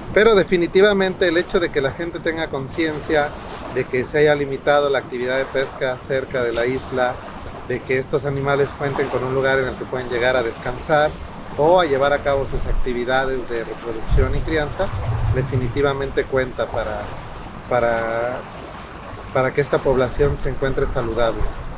Pero definitivamente el hecho de que la gente tenga conciencia de que se haya limitado la actividad de pesca cerca de la isla, de que estos animales cuenten con un lugar en el que pueden llegar a descansar o a llevar a cabo sus actividades de reproducción y crianza, definitivamente cuenta para, para que esta población se encuentre saludable.